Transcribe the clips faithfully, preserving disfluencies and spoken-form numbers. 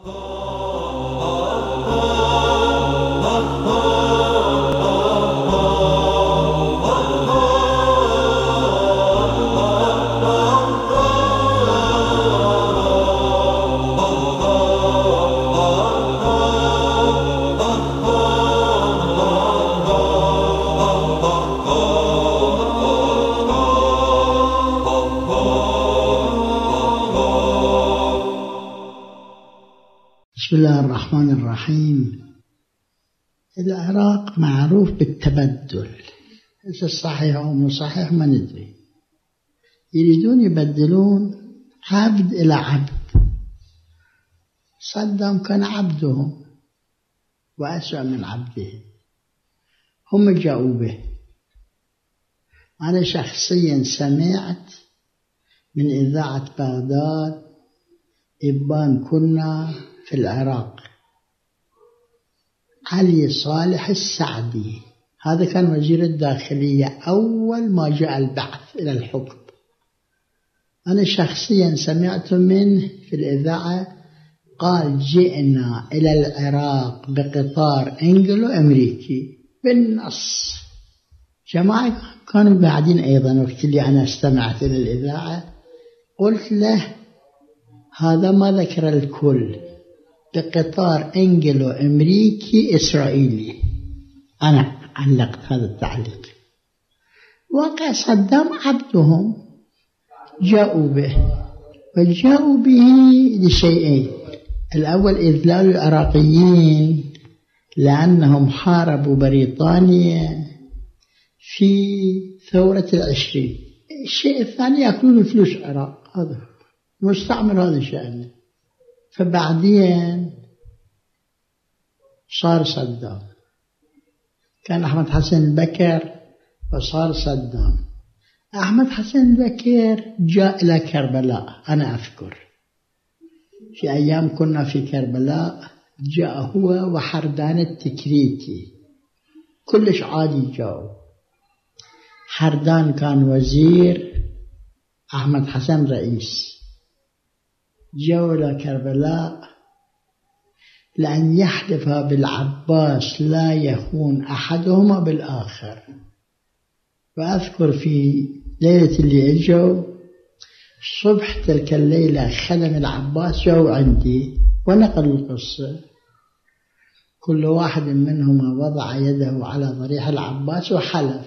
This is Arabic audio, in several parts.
بسم الله الرحمن الرحيم. العراق معروف بالتبدل، إذا صحيح أو مو صحيح ما ندري. يريدون يبدلون عبد إلى عبد. صدام كان عبدهم وأسوأ من عبده، هم جاءوا به. أنا شخصيا سمعت من إذاعة بغداد إبان كنا في العراق علي صالح السعدي، هذا كان وزير الداخلية أول ما جاء البعث إلى الحكم. أنا شخصيا سمعت منه في الإذاعة قال جئنا إلى العراق بقطار إنجلو أمريكي بالنص. جماعة كانوا بعدين أيضا وقت اللي أنا استمعت إلى الإذاعة قلت له هذا ما ذكر الكل، بقطار إنجلو أمريكي إسرائيلي. أنا علقت هذا التعليق. واقع صدام عبدهم جاءوا به، وجاءوا به لشيئين: الأول إذلال العراقيين لأنهم حاربوا بريطانيا في ثورة العشرين. الشيء الثاني يأكلون فلوس العراق، هذا مستعمر هذا شأنه. فبعدين صار صدام، كان أحمد حسن البكر وصار صدام. أحمد حسن البكر جاء إلى كربلاء، أنا أذكر في أيام كنا في كربلاء جاء هو وحردان التكريتي، كلش عادي جاءوا. حردان كان وزير، أحمد حسن رئيس. جاءوا إلى كربلاء لأن يحلفا بالعباس لا يخون أحدهما بالآخر. وأذكر في ليلة اللي اجوا صبح تلك الليلة خدم العباس جاءوا عندي ونقلوا القصة. كل واحد منهما وضع يده على ضريح العباس وحلف،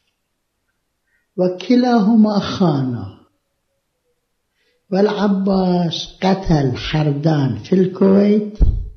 وكلاهما خانا. والعباس قتل حردان في الكويت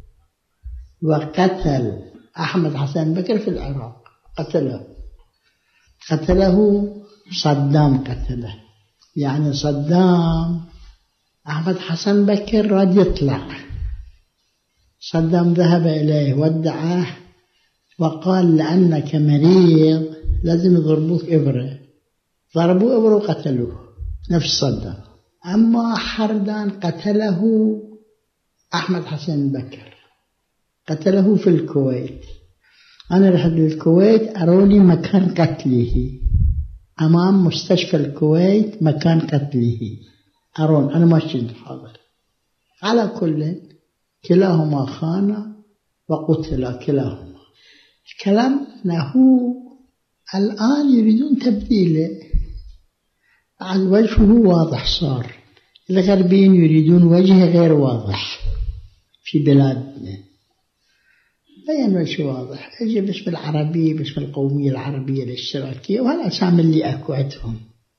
وقتل أحمد حسن بكر في العراق، قتله قتله صدام قتله. يعني صدام أحمد حسن بكر راد يطلع، صدام ذهب إليه ودعه وقال لأنك مريض لازم يضربوك إبرة. ضربوا إبرة وقتلوه نفس صدام. أما حردان قتله أحمد حسن بكر، قتله في الكويت. أنا رحت للكويت أروني مكان قتله، أمام مستشفى الكويت مكان قتله أرون، أنا ما كنت حاضر. على كل كلاهما خان وقتل كلاهما. الكلام أنه الآن يريدون تبديله، بعد وجهه واضح صار. الغربيين يريدون وجه غير واضح في بلادنا، بين وجه واضح، اجي باسم العربية، باسم القومية العربية الاشتراكية، وهالأسامي اللي أكو عندهم.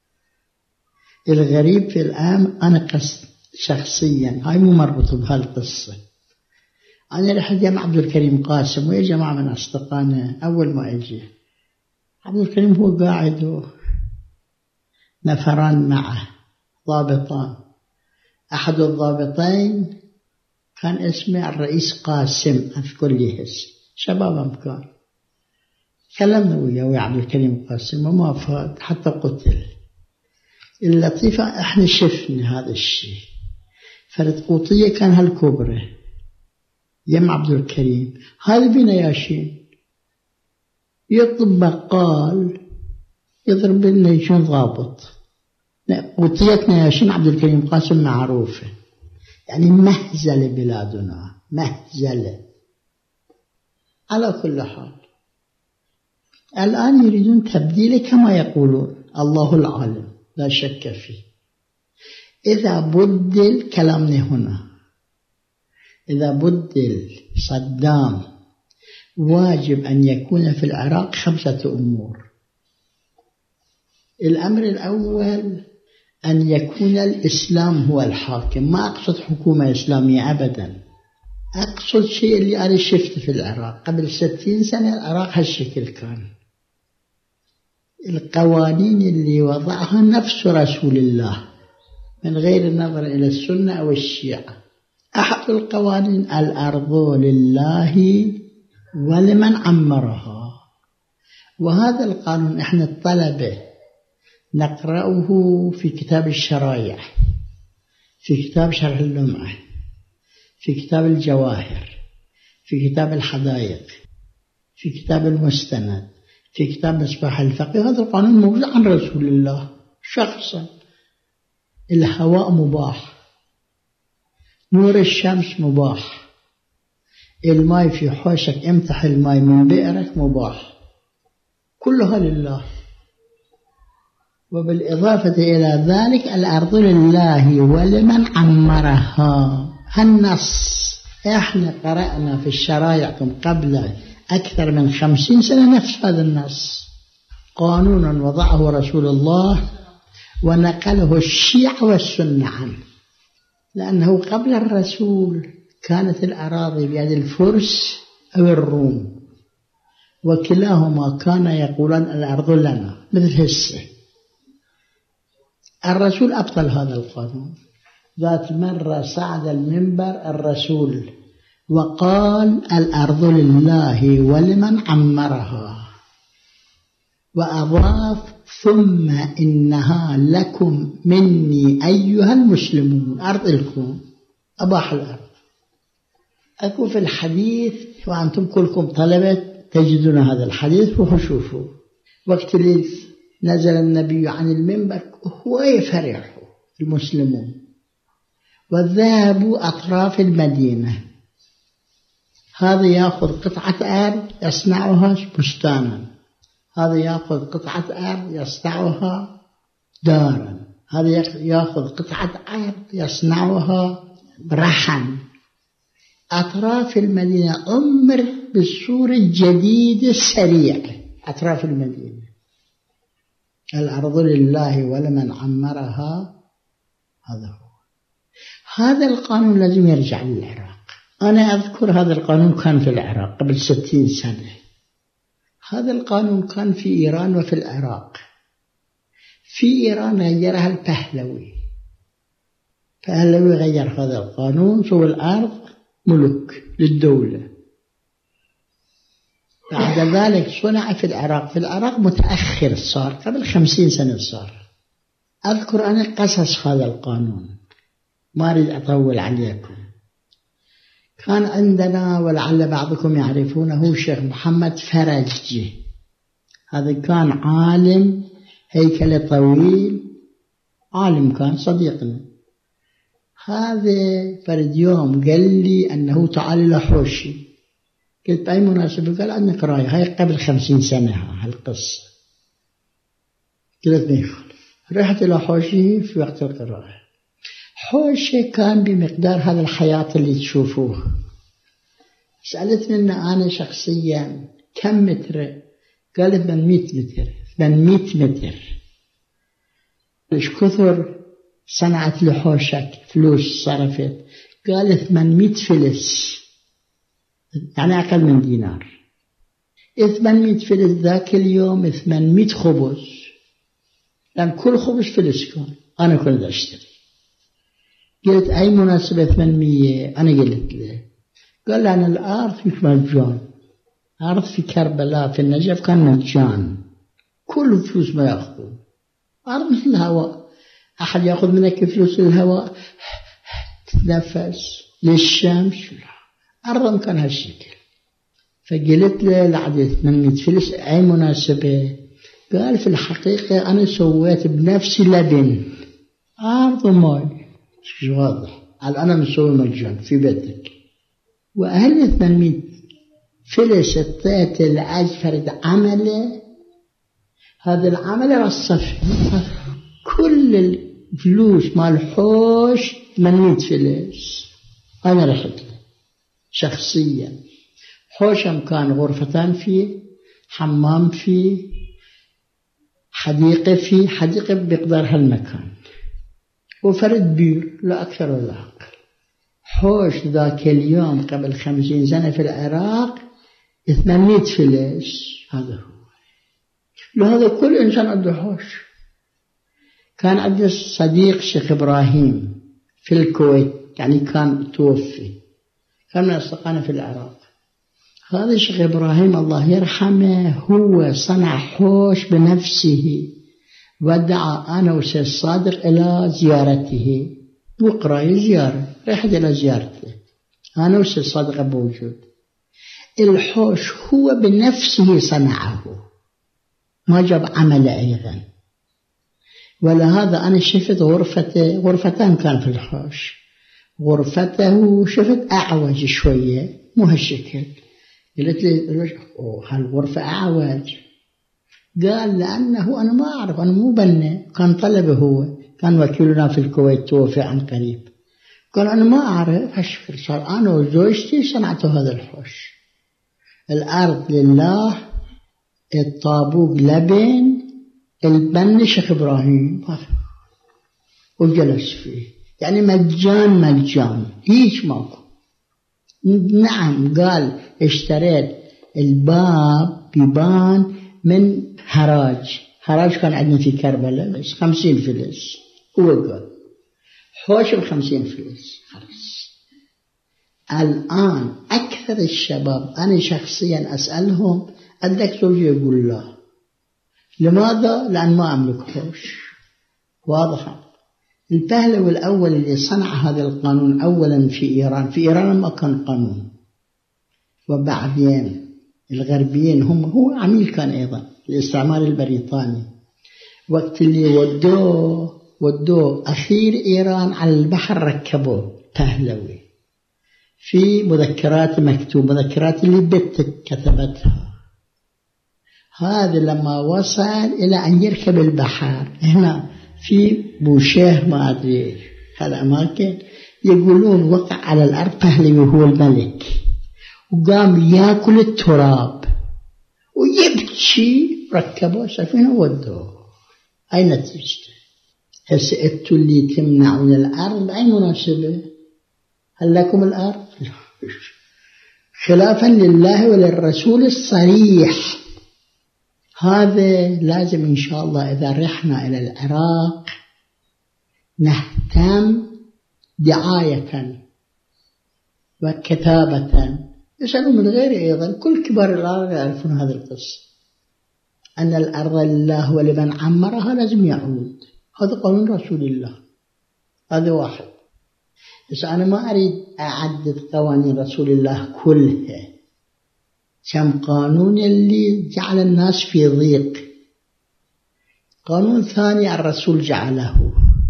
الغريب في الآن أنا قصد شخصيا، هاي مو مربوطة بهالقصة. أنا رحت جمع عبد الكريم قاسم ويا جماعة من أصدقائنا. أول ما أجي عبد الكريم هو قاعد نفران معه ضابطان. أحد الضابطين كان اسمه الرئيس قاسم، أذكر لي اسم شباب أمكان. كلمنا وياه ويا عبد الكريم قاسم وما فات حتى قتل. اللطيفة احنا شفنا هذا الشيء. فرد قوطية كان هالكبرى يم عبد الكريم، هذا بنياشين يطلب بقال يضرب لنا يشون ضابط. قوطية نياشين عبد الكريم قاسم معروفة. يعني مهزلة بلادنا، مهزلة. على كل حال الآن يريدون تبديله كما يقولون، الله العالم لا شك فيه. إذا بدل كلامنا هنا، إذا بدل صدام، واجب أن يكون في العراق خمسة أمور. الأمر الأول أن يكون الإسلام هو الحاكم. ما أقصد حكومة إسلامية أبدا، أقصد شيء اللي أنا شفته في العراق قبل ستين سنة. العراق هالشكل كان، القوانين اللي وضعها نفس رسول الله من غير النظر إلى السنة أو الشيعة. أحد القوانين الأرض لله ولمن عمرها، وهذا القانون إحنا الطلبة نقرأه في كتاب الشرايع، في كتاب شرح اللمعة، في كتاب الجواهر، في كتاب الحدائق، في كتاب المستند، في كتاب مصباح الفقيه. هذا القانون موجود عن رسول الله شخصا. الهواء مباح، نور الشمس مباح، الماء في حوشك امتح الماء من بئرك مباح، كلها لله. وبالإضافة إلى ذلك الأرض لله ولمن عمرها. هالنص احنا قرأنا في الشرايع قبل أكثر من خمسين سنة نفس هذا النص، قانونا وضعه رسول الله ونقله الشيعة والسنة عنه، لأنه قبل الرسول كانت الأراضي بيد الفرس أو الروم، وكلاهما كان يقولان الأرض لنا مثل هسه. الرسول أبطل هذا القانون. ذات مرة صعد المنبر الرسول وقال الأرض لله ولمن عمرها، وأضاف ثم إنها لكم مني أيها المسلمون. أرض لكم، أباح الأرض. أكو في الحديث، وأنتم كلكم طلبة تجدون هذا الحديث وشوفوا، وقت اللي نزل النبي عن المنبر هو يفرح المسلمون، وذهبوا أطراف المدينة. هذا يأخذ قطعة أرض يصنعها بستانا، هذا يأخذ قطعة أرض يصنعها دارا، هذا يأخذ قطعة أرض يصنعها رحم. أطراف المدينة أمر بالصورة الجديدة السريعة. أطراف المدينة الأرض لله ولمن عمرها، هذا هو. هذا القانون لازم يرجع للعراق. أنا أذكر هذا القانون كان في العراق قبل ستين سنة. هذا القانون كان في إيران وفي العراق. في إيران غيرها البهلوي. البهلوي غير هذا القانون، سوى الأرض ملك للدولة. بعد ذلك صنع في العراق. في العراق متأخر، صار قبل خمسين سنة صار. أذكر أنا قصص هذا القانون، ما أريد أطول عليكم. كان عندنا ولعل بعضكم يعرفونه شيخ محمد فرجي. هذا كان عالم هيكل طويل، عالم كان صديقنا. هذا فرد يوم قال لي أنه تعال لحوشي. قلت بأي مناسبة؟ قال عندنا قراية. هاي قبل خمسين سنة هالقصة. قلت ما يخالف. رحت إلى حوشي في وقت القراءة. حوشي كان بمقدار هذا الحياة اللي تشوفوه. سألتني أن أنا شخصيا كم متر؟ قالت ثمانمئة متر. ثمانمئة متر. إيش كثر صنعت لحوشك فلوس صرفت؟ قالت ثمانمئة فلس، يعني أقل من دينار. ثمانمئة فلس ذاك اليوم ثمانمئة خبز، لأن كل خبز فلس كان. أنا كنت أشتري. قلت أي مناسبة ثمانمئة؟ أنا قلت له. قال أنا الأرض في مجان، أرض في كربلاء في النجف كان مجان، كل فلوس ما يأخذون. أرض مثل الهواء، أحد يأخذ منك فلوس الهواء تتنفس للشمس. أرض كان هالشكل. فقلت له لعدي ثمانمئة فلس أي مناسبة؟ قال في الحقيقة أنا سويت بنفسي لبن، أرض ماي. شو واضح؟ أنا مسوي مجان في بيتك، وأهل ثمانمائة فلس اعطيت العجفرد عمله، هذا العمل رصف كل الفلوس مال حوش ثمانمائة فلس. أنا رحت له شخصيا. حوشم كان غرفتان فيه، حمام فيه، حديقة فيه، حديقة بمقدار هالمكان، وفرد بير لا أكثر ولا أقل. حوش ذاك اليوم قبل خمسين سنة في العراق ثمانمائة فلس. هذا هو. لهذا كل إنسان عنده حوش. كان عندي صديق شيخ إبراهيم في الكويت، يعني كان توفي، كان من أصدقائنا في العراق. هذا الشيخ إبراهيم الله يرحمه هو صنع حوش بنفسه، ودعا أنا والشيخ الصادق إلى زيارته، وقرأي زيارة، رحت إلى زيارته أنا والشيخ الصادق بوجود. الحوش هو بنفسه صنعه، ما جاب عمل أيضا. ولهذا أنا شفت غرفته، غرفتان كان في الحوش، غرفته شفت أعوج شوية مو هالشكل. قلت لي هالغرفة أعوج؟ قال لأنه أنا ما أعرف، أنا مو بني، كان طلبه هو، كان وكيلنا في الكويت توفي عن قريب. قال أنا ما أعرف هالشكل، صار أنا وزوجتي صنعت هذا الحوش. الأرض لله، الطابوق لبن، البن شيخ إبراهيم، وجلس فيه، يعني مجان مجان هيش ماكو. نعم قال اشتريت الباب بيبان من حراج، حراج كان عندنا في كربلاء بس خمسين فلس. هو قال حوش بخمسين فلس خلاص. الآن أكثر الشباب أنا شخصيا أسألهم عندك زوجة؟ يقول لا. لماذا؟ لأن ما أملك حوش. واضحة. البهلوي الأول اللي صنع هذا القانون أولا في إيران، في إيران ما كان قانون، وبعدين الغربيين هم، هو عميل كان أيضا الاستعمار البريطاني، وقت اللي ودوه ودوه أخير إيران على البحر ركبوه بهلوي في مذكرات مكتوب، مذكرات اللي بنت كتبتها. هذا لما وصل إلى أن يركب البحر هنا في بوشاه ما أدري هالأماكن، يقولون وقع على الأرض بهلوي هو الملك، وقام يأكل التراب ويبكي. ركبوا سفينة ودوه. أي نتيجته؟ هسه أنتوا اللي تمنعون الأرض بأي مناسبة؟ هل لكم الأرض؟ خلافا لله وللرسول الصريح. هذا لازم إن شاء الله إذا رحنا إلى العراق نهتم دعاية وكتابة. يسألوا من غير أيضا، كل كبار العرب يعرفون هذه القصة، أن الأرض لله ولمن عمرها لازم يعود. هذا قانون رسول الله. هذا واحد. بس أنا ما أريد أعدد قوانين رسول الله كلها، كم قانون اللي جعل الناس في ضيق. قانون ثاني الرسول جعله.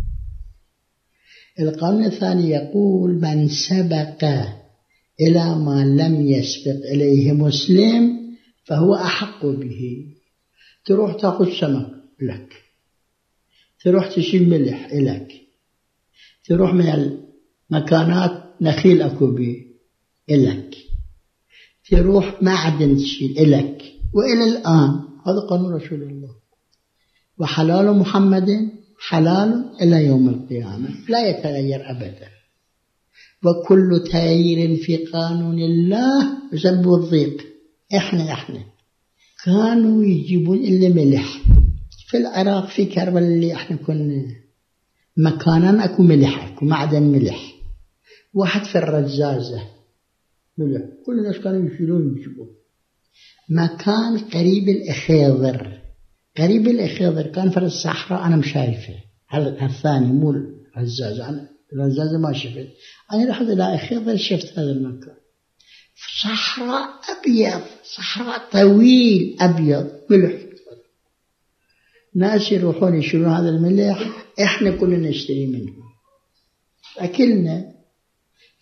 القانون الثاني يقول من سبق إلى ما لم يسبق إليه مسلم فهو أحق به. تروح تأخذ سمك لك، تروح تشيل ملح إلك، تروح من المكانات نخيل أكو بيه إلك، تروح معدن تشيل إلك. وإلى الآن هذا قانون رسول الله. وحلال محمد حلال إلى يوم القيامة لا يتغير أبدا. وكل تغيير في قانون الله يسبب الضيق. إحنا إحنا كانوا يجيبون إلا ملح في العراق، في كربلاء اللي إحنا كنا مكانا أكو ملح، أكو معدن ملح. واحد في الرزازة ملح، كل الناس كانوا يشيلون يجيبون. مكان قريب الإخيضر، قريب الإخيضر كان في الصحراء، أنا مش شايفه. الثاني مو الرزازة، أنا الرزازة ما شفت. أنا رحت إلى إخيضر شفت هذا المكان، صحراء أبيض، صحراء طويل أبيض ملح. ناس يروحون يشيلون هذا الملح، إحنا كلنا نشتري منه. أكلنا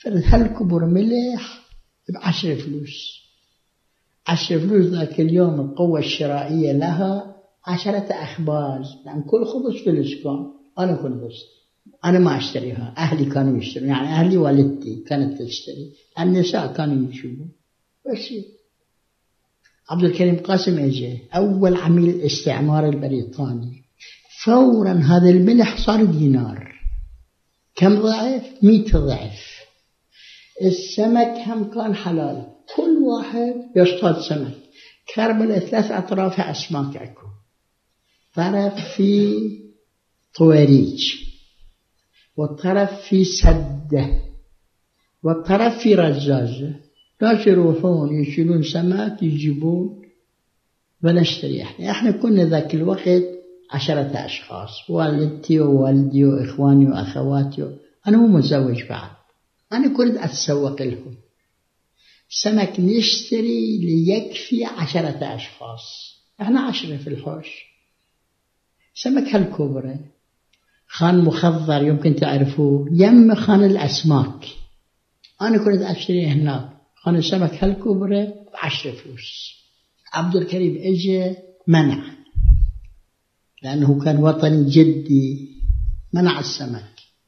فرد هالكبر ملح بعشر فلوس. عشر فلوس ذاك اليوم القوة الشرائية لها عشرة أخباز، لأن كل خبز فلوس كان. أنا كنت بس أنا ما أشتريها، أهلي كانوا يشترون، يعني أهلي والدتي كانت تشتري، النساء كانوا يشوفون بس. عبد الكريم قاسم اجى أول عميل الاستعمار البريطاني، فورا هذا الملح صار دينار. كم ضعف؟ مئة ضعف. السمك هم كان حلال، كل واحد يصطاد سمك. كربلاء ثلاث أطرافها أسماك أكو، طرف في طويريج، والطرف في سدة، والطرف في رزازة. ناس يروحون يشيلون سمك يجيبون ونشتري. احنا احنا كنا ذاك الوقت عشرة أشخاص، والدتي ووالدي وإخواني وأخواتي. أنا مو متزوج بعد، أنا كنت أتسوق لهم سمك، نشتري ليكفي عشرة أشخاص، احنا عشرة في الحوش. سمك هالكبرى، خان مخضر يمكن تعرفوه، يم خان الأسماك. أنا كنت أشتري هناك خان السمك هالكبرى بعشر فلوس. عبد الكريم اجى منع، لأنه كان وطني جدي، منع السمك.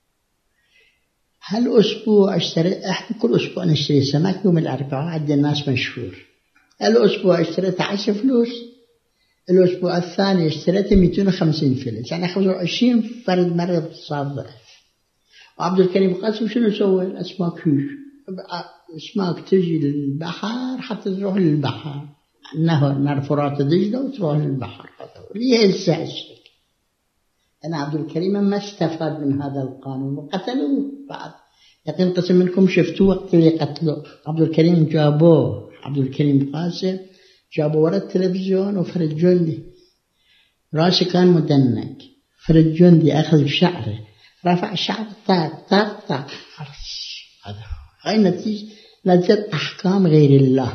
هالأسبوع اشتريت، احنا كل أسبوع نشتري سمك يوم الأربعاء، عند الناس مشهور. الأسبوع اشتريت عشر فلوس، الأسبوع الثاني اشتريت مئتين وخمسين فلس، يعني خمسة وعشرين فرد مرض صار ضعف. وعبد الكريم قاسم شنو سوى؟ الأسماك هيش أسماك تجي للبحر حتى تروح للبحر، نهر نهر فرات دجلة وتروح للبحر. ليه السعش؟ أنا عبد الكريم ما استفاد من هذا القانون وقتلوه بعد. يقين قسم منكم شفتوه وقت اللي قتلوه عبد الكريم، جابوه عبد الكريم قاسم جابوا ورا التلفزيون، وفرد جندي راسه كان مدنك، فرد جندي أخذ بشعره رفع شعره طاق طاق طاق. هذا هاي نتيجة نتيجة أحكام غير الله.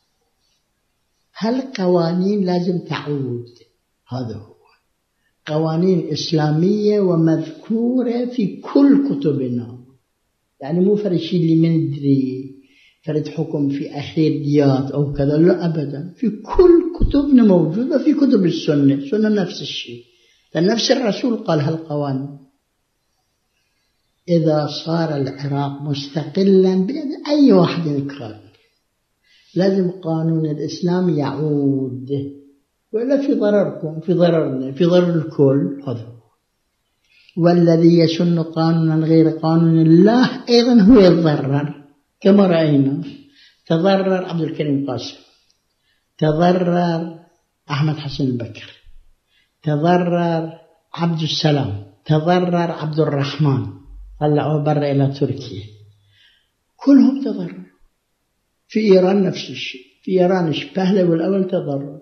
هالقوانين لازم تعود، هذا هو قوانين إسلامية ومذكورة في كل كتبنا، يعني مو فرد شيء اللي مندري فرد حكم في أخير ديات أو كذا، لا أبدا، في كل كتبنا موجودة، في كتب السنة. السنة نفس الشيء، فنفس الرسول قال هالقوانين. إذا صار العراق مستقلا بيد أي واحد كان، لازم قانون الإسلام يعود، ولا في ضرركم، في ضررنا، في ضرر الكل. هذا والذي يسن قانونا غير قانون الله أيضا هو يتضرر، كما رأينا. تضرر عبد الكريم قاسم، تضرر أحمد حسن البكر، تضرر عبد السلام، تضرر عبد الرحمن، طلعوه برا إلى تركيا، كلهم تضرر. في إيران نفس الشيء، في إيران شبهله والأول تضرر.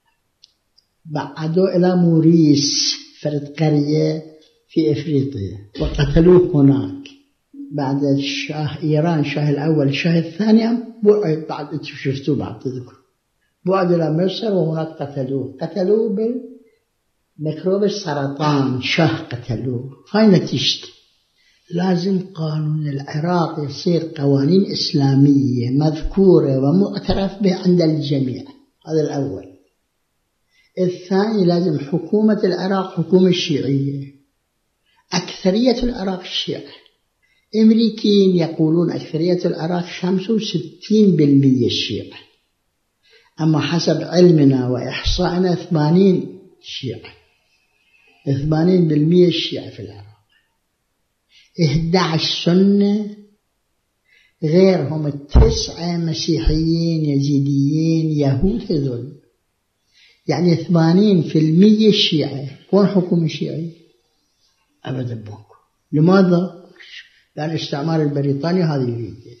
بعدوا إلى موريس، فرد قرية في إفريقيا، وقتلوه هناك. بعد الشاه إيران، شاه الأول الشاه الثاني بعد، بعد شفتوه بعد تذكر، بعد إلى مصر وهناك قتلوه قتلوه بالميكروب السرطان، شاه قتلوه. هاي نتيجة. لازم قانون العراق يصير قوانين إسلامية مذكورة ومعترف به عند الجميع، هذا الأول. الثاني لازم حكومة العراق حكومة شيعية، أكثرية العراق الشيعة. أمريكيين يقولون أكثرية العراق خمسة وستين بالمئة الشيعة، أما حسب علمنا وإحصائنا ثمانين شيعة، ثمانين بالمئة الشيعة في العراق، إحدى عشر سنة، غيرهم التسعة مسيحيين يزيديين يهود هذول، يعني ثمانين في المئة الشيعة. وين حكومة شيعية؟ أبدا بوكو. لماذا؟ لأن الاستعمار البريطاني هذه يريده.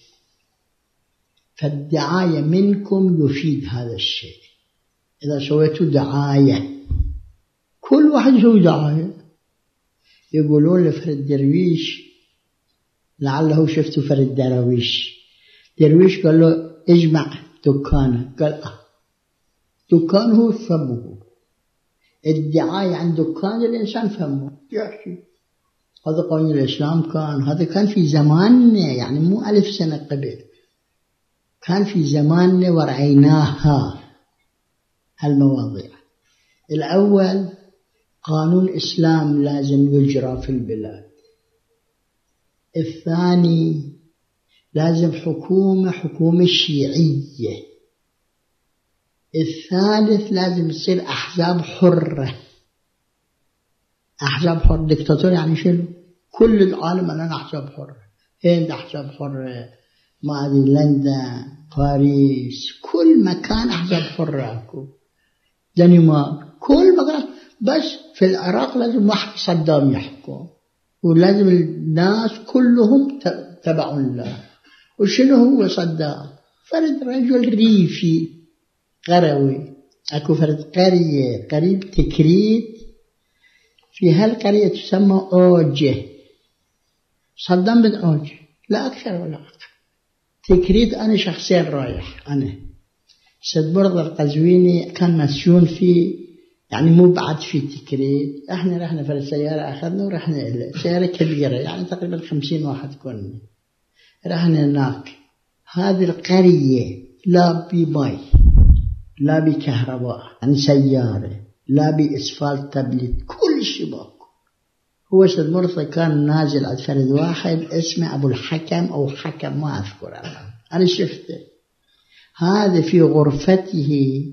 فالدعاية منكم يفيد هذا الشيء. إذا سويتوا دعاية، كل واحد يسوي دعاية، يقولون لفرد درويش، لعله شفتوا فرد درويش، درويش قال له اجمع دكانه، قال اه دكانه فمه. الدعاية عن دكان الإنسان فمه، يحكي هذا قانون الإسلام كان، هذا كان في زماننا، يعني مو ألف سنة قبل، كان في زماننا ورعيناها هالمواضيع. الأول قانون الإسلام لازم يجرى في البلاد. الثاني لازم حكومة حكومة شيعية. الثالث لازم يصير أحزاب حرة. أحزاب حرة، ديكتاتور يعني شنو؟ كل العالم الآن أحزاب حرة، هند أحزاب حرة، ما أدري لندن، باريس، كل مكان أحزاب حرة أكو، دنمارك، كل مكان. بس في العراق لازم واحد صدام يحكم، ولازم الناس كلهم تبعون له. وشنو هو صدام؟ فرد رجل ريفي قروي، أكو فرد قرية قريب تكريت، في هالقرية تسمى أوجه، صدام بن أوجه، لا أكثر ولا أكثر. تكريت أنا شخصيا رايح، أنا سيد مرضى القزويني كان مسجون في، يعني مو بعد في تكريت، احنا رحنا في السيارة أخذنا ورحنا إليه، سيارة كبيرة يعني تقريبا خمسين واحد كنا، رحنا هناك. هذه القرية لا بماء لا بكهرباء، يعني سيارة، لا بإسفلت تبليد، كل شيء باكو. هو سيد مرضى كان نازل عند فرد واحد اسمه أبو الحكم أو حكم، ما أذكر الآن، أنا شفته. هذا في غرفته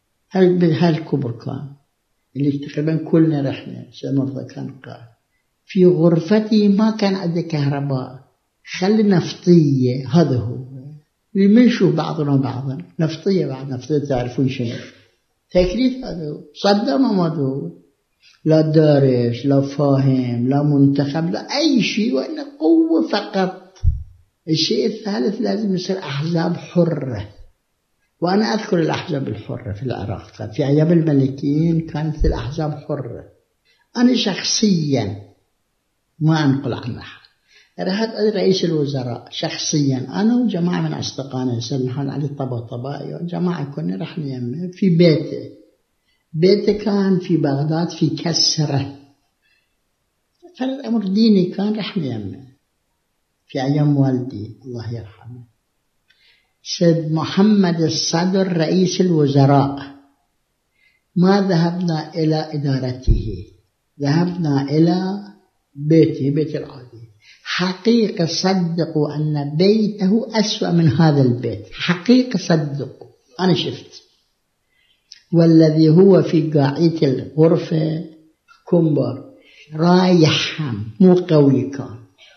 هالكبر كان، اللي تقريبا كلنا رحنا، سيد مرضى كان قال في غرفته ما كان عنده كهرباء، خلي نفطية. هذا هو اللي نشوف بعضنا بعضا، نفطية بعد نفطية، تعرفون شنو تكليف. هذا هو صدام، ما هو لا دارس لا فاهم لا منتخب لا أي شيء، وإن قوة فقط. الشيء الثالث لازم يصير أحزاب حرة. وأنا أذكر الأحزاب الحرة في العراق في أيام الملكيين كانت الأحزاب حرة. أنا شخصيا ما أنقل عن أحد، رحت رئيس الوزراء شخصيا أنا وجماعة من أصدقائنا، سيد محمد علي الطباطبائي وجماعة، كنا رحنا يمه في بيته. بيته كان في بغداد في كسرة، فرد أمر ديني كان، رحنا يمه في أيام والدي الله يرحمه. سيد محمد الصدر رئيس الوزراء، ما ذهبنا إلى إدارته، ذهبنا إلى بيته، بيت العادي. حقيقة صدقوا أن بيته أسوأ من هذا البيت، حقيقة صدقوا، أنا شفت. والذي هو في قاعدة الغرفة كمبر رايح هم مو قوي كان،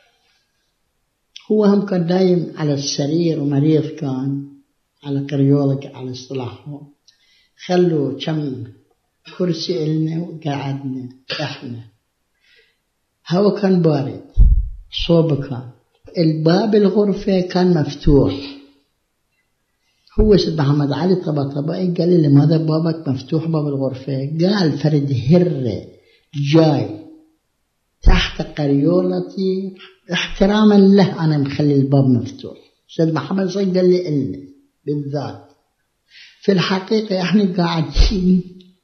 هو هم كان دايم على السرير ومريض كان على قريولك على اصطلاحهم. خلوا كم كرسي إلنا وقعدنا احنا. هوا كان بارد، صوب كان، الباب الغرفة كان مفتوح. هو سيد محمد علي الطباطبائي قال لي لماذا بابك مفتوح باب الغرفة؟ قال فرد هرة جاي تحت قريولتي احتراما له أنا مخلي الباب مفتوح. سيد محمد صلى قال لي إلنا بالذات. في الحقيقة احنا قاعدين،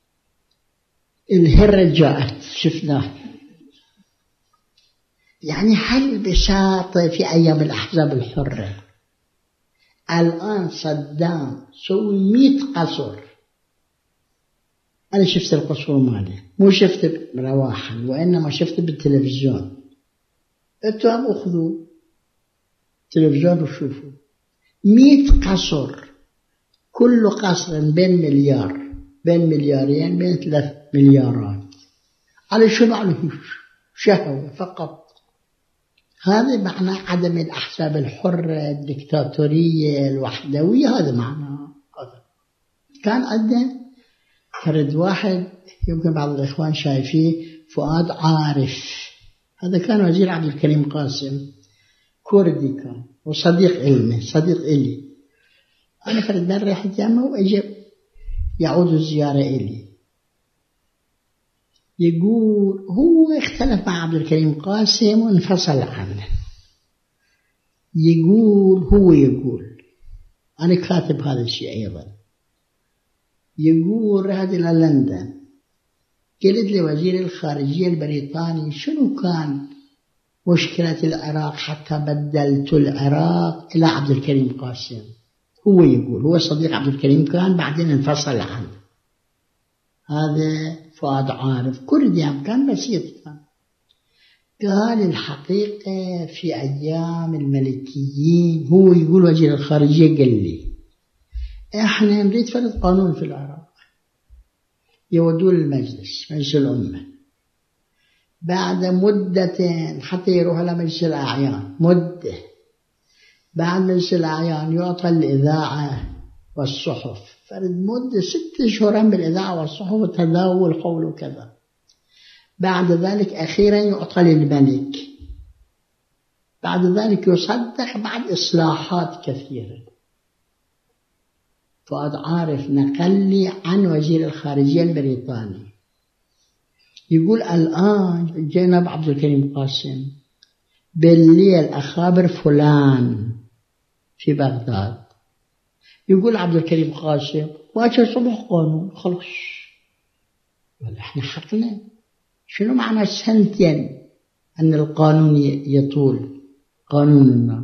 الهرة جاءت شفناه. يعني هل بساطة في أيام الأحزاب الحرة. الآن صدام سوي مئة قصر، أنا شفت القصور ماله، مو شفت رواحا وإنما شفت بالتلفزيون. أنتوا هم أخذوا تلفزيون وشوفوا مئة قصر، كل قصر بين مليار، بين مليارين، بين ثلاث مليارات. على شنو؟ على شهوة فقط. هذا معنى عدم الأحزاب الحرة، الدكتاتورية، الوحدوية، هذا معنى. كان عندنا فرد واحد يمكن بعض الإخوان شايفيه، فؤاد عارف، هذا كان وزير عبد الكريم قاسم، كردي كان وصديق علمي، صديق إلي. أنا فرد مرة رحت يمه وأجي يعود الزيارة إلي، يقول هو اختلف مع عبد الكريم قاسم وانفصل عنه. يقول هو يقول أنا كاتب هذا الشيء أيضا. يقول رحت إلى لندن، قلت لي وزير الخارجية البريطاني شنو كان مشكلة العراق حتى بدلت العراق إلى عبد الكريم قاسم. هو يقول هو صديق عبد الكريم كان بعدين انفصل عنه. هذا فؤاد عارف كردي كان بسيط كان. قال الحقيقة في أيام الملكيين هو يقول وزير الخارجية قال لي احنا نريد فرض قانون في العراق يودوه للمجلس مجلس الأمة بعد مدة حتى يروح على مجلس الأعيان مدة بعد مجلس الأعيان يعطى الإذاعة والصحف فرد مدة ست شهور بالإذاعة والصحف وتداول قول وكذا. بعد ذلك أخيرا يعطى للملك. بعد ذلك يصدق بعد إصلاحات كثيرة. فؤاد عارف نقل لي عن وزير الخارجية البريطاني يقول الآن جناب عبد الكريم قاسم بالليل أخابر فلان في بغداد يقول عبد الكريم قاسم واجه صبح قانون خلاص. ولا احنا حقنا شنو معنى سنتين أن القانون يطول قانوننا.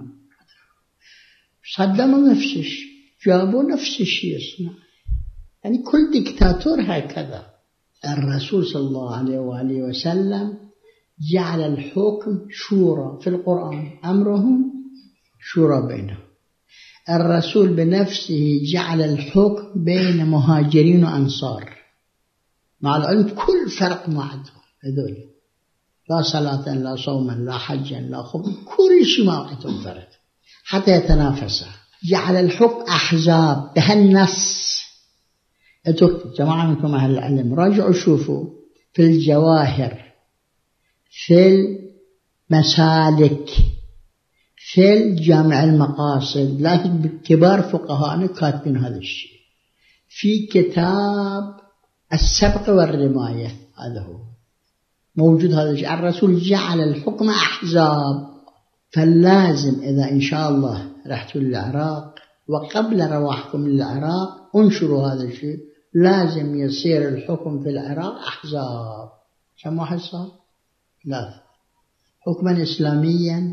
صدام نفس الشيء جابوا نفس الشيء يصنع. يعني كل ديكتاتور هكذا. الرسول صلى الله عليه وآله وسلم جعل الحكم شورى في القرآن أمرهم شورى بينهم. الرسول بنفسه جعل الحكم بين مهاجرين وأنصار مع العلم كل فرق معهم هذول لا صلاة لا صوما لا حجا لا خبز كل شيء معهم فرق حتى يتنافسا. جعل الحكم أحزاب بهالنص. أنتم جماعة منكم أهل العلم راجعوا شوفوا في الجواهر في المسالك في الجامع المقاصد لكن كبار فقهاء كاتبين هذا الشيء. في كتاب السبق والرماية هذا هو موجود هذا الشيء. الرسول جعل الحكم أحزاب. فاللازم إذا إن شاء الله رحتوا للعراق وقبل رواحكم للعراق انشروا هذا الشيء. لازم يصير الحكم في العراق أحزاب. كم واحد صار؟ لا حكما إسلاميا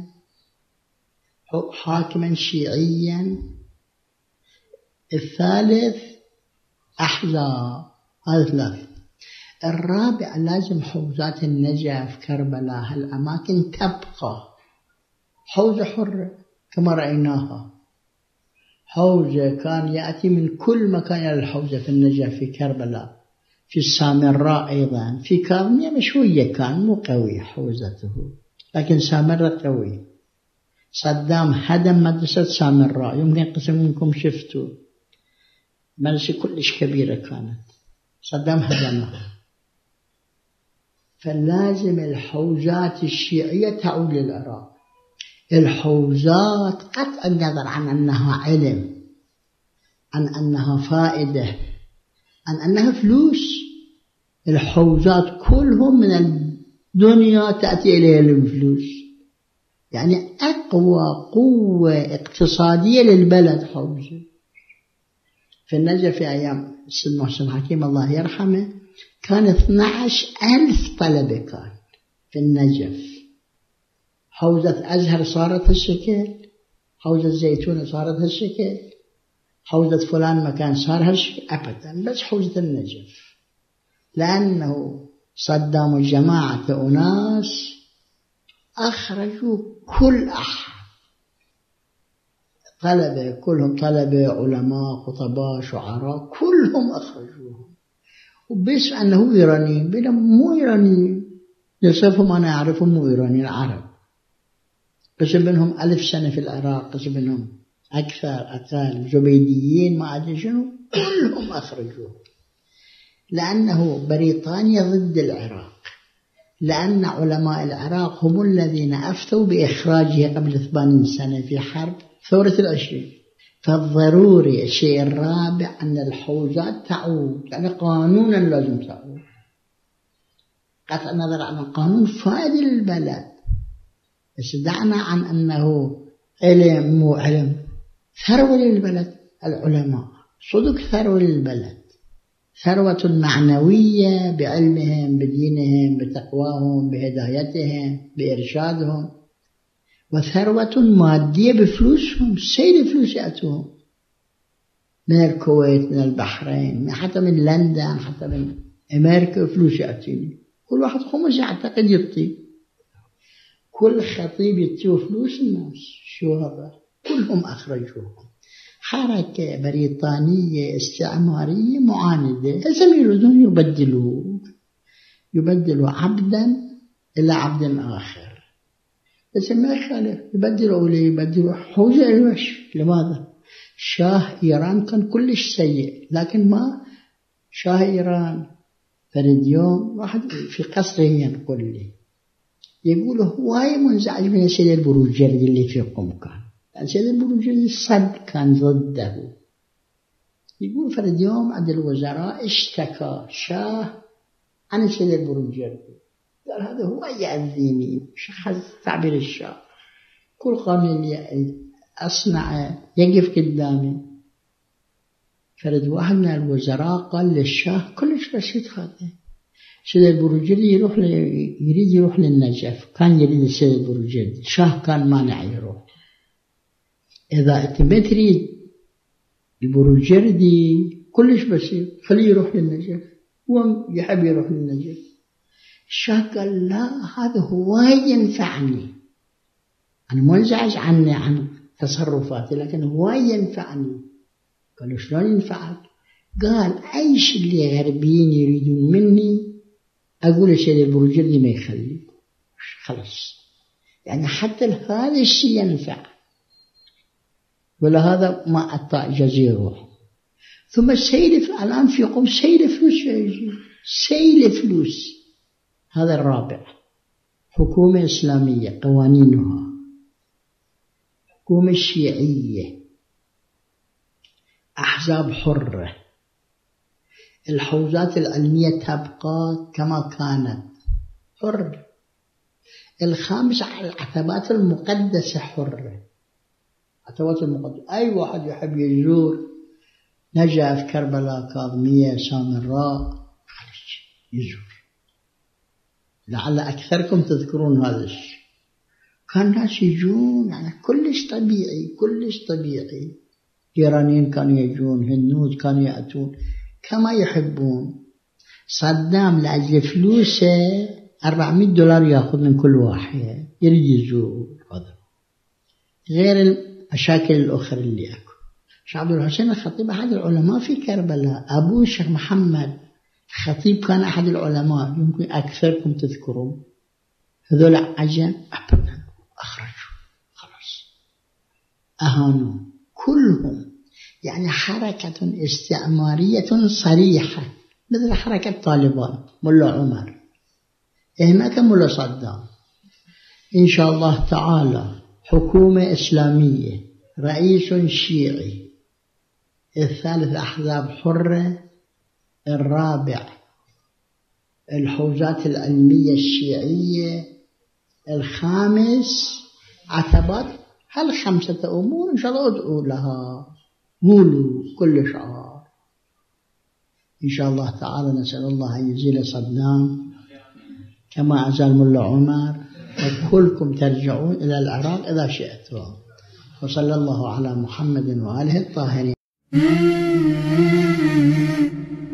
حاكما شيعيا. الثالث أحزاب. هذا ثلاث. الرابع لازم حوزات النجف كربلاء هالأماكن تبقى حوزة حرة كما رأيناها. حوزة كان يأتي من كل مكان إلى الحوزة في النجف في كربلاء في السامراء أيضا في كاظمية شوية كان مو قوي حوزته لكن سامراء قوي. صدام هدم مدرسة سامراء يمكن قسم منكم شفتوا مدرسة كلش كبيرة كانت صدام هدمها. فلازم الحوزات الشيعية تعود للعراق. الحوزات قطع النظر عن أنها علم عن أنها فائدة عن أنها فلوس. الحوزات كلهم من الدنيا تأتي إليها الفلوس. يعني أقوى قوة اقتصادية للبلد حوزة. في النجف في أيام السيد محسن حكيم الله يرحمه كان اثني عشر ألف طلبة كان في النجف. حوزة أزهر صارت هالشكل حوزة زيتون صارت هالشكل حوزة فلان مكان صار هالشكل أبدا بس حوزة النجف. لأنه صدام جماعة أناس أخرجوا كل أحد طلبة كلهم طلبة علماء خطباء شعراء كلهم أخرجوهم. وبس أنه إيراني بلا مو إيراني يصفهم أنا أعرفهم مو إيراني العرب. قسم منهم ألف سنة في العراق قسم منهم أكثر أقل زبيديين ما أدري شنو كلهم أخرجوهم. لأنه بريطانيا ضد العراق. لأن علماء العراق هم الذين أفتوا بإخراجه قبل ثمانين سنة في حرب ثورة العشرين. فالضروري الشيء الرابع أن الحوزات تعود يعني قانونا لازم تعود. قطع النظر عن القانون فائدة للبلد بس دعنا عن أنه علم مو علم ثروة للبلد. العلماء صدق ثروة للبلد ثروة معنوية بعلمهم بدينهم بتقواهم بهدايتهم بإرشادهم، وثروة مادية بفلوسهم. سيل فلوس يأتون من الكويت من البحرين حتى من لندن حتى من أمريكا فلوس يأتيني. كل واحد خمس يعتقد يطي، كل خطيب يطيه فلوس الناس. شو هذا؟ كلهم أخرجوهم. حركة بريطانية استعمارية معاندة، هسه يريدون يبدلوا يبدلوا عبدا إلى عبد آخر، بس ما يخالف يبدلوا ولا يبدلوا حوزة الوش. لماذا؟ شاه إيران كان كلش سيء، لكن ما شاه إيران فرد يوم واحد في قصره ينقل لي يقول هواي منزعج من سيد البروجردي اللي في قم كان، يعني سيد البروجردي صد كان ضده. يقول فرد يوم عند الوزراء اشتكى شاه عن سيد البروجردي، قال هذا هو يأذيني. شخص تعبير الشاه، كل قانون اللي أصنع يقف قدامي. فرد واحد من الوزراء قال للشاه كلش بسيط هذا، سيد البروجردي يروح ل... يريد يروح للنجف، كان يريد السيد البروجردي، الشاه كان مانع يروح. إذا أنت ما تريد البروجردي كلش بسيط خليه يروح للنجف، هو يحب يروح للنجف. الشاه قال لا هذا هو ينفعني، أنا منزعج عني عن تصرفاتي لكن هو ينفعني. قالوا شلون ينفعك؟ قال أي شيء اللي غربيين يريدون مني أقول السيد البروجردي ما يخلي، خلص. يعني حتى هذا الشيء ينفع، ولا هذا ما أعطى جزيره. ثم السيل الآن في قوم سيل فلوس، سيل فلوس. هذا الرابع، حكومة إسلامية قوانينها، حكومة شيعية، أحزاب حرة، الحوزات العلمية تبقى كما كانت حرة. الخامس العتبات المقدسة حرة، عتبات المقدسة أي واحد يحب يزور نجف كربلاء كاظمية سامراء يزور. لعل أكثركم تذكرون هذا الشيء. كان الناس يجون يعني كلش طبيعي كلش طبيعي. إيرانيين كانوا يجون، هنود كانوا يأتون كما يحبون. صدام لأجل فلوسه أربعمائة دولار يأخذ من كل واحد يريد يزور. هذا غير المشاكل الأخرى اللي أكو. شيخ عبد الحسين الخطيب أحد العلماء في كربلاء، أبوه الشيخ محمد الخطيب كان أحد العلماء، يمكن أكثركم تذكرون. هذول عجن أبدا أخرجوا خلاص أهانوا كلهم. يعني حركة استعمارية صريحة مثل حركة طالبان ملا عمر، هناك ملا صدام. إن شاء الله تعالى حكومة إسلامية، رئيس شيعي، الثالث أحزاب حرة، الرابع الحوزات العلمية الشيعية، الخامس عتبات. هالخمسة أمور إن شاء الله أدعو لها، قولوا كل شعار إن شاء الله تعالى. نسأل الله أن يزيل صدام كما أزال ملا عمر، وكلكم ترجعون إلى العراق إذا شئتم. وصلى الله على محمد وآله الطاهرين.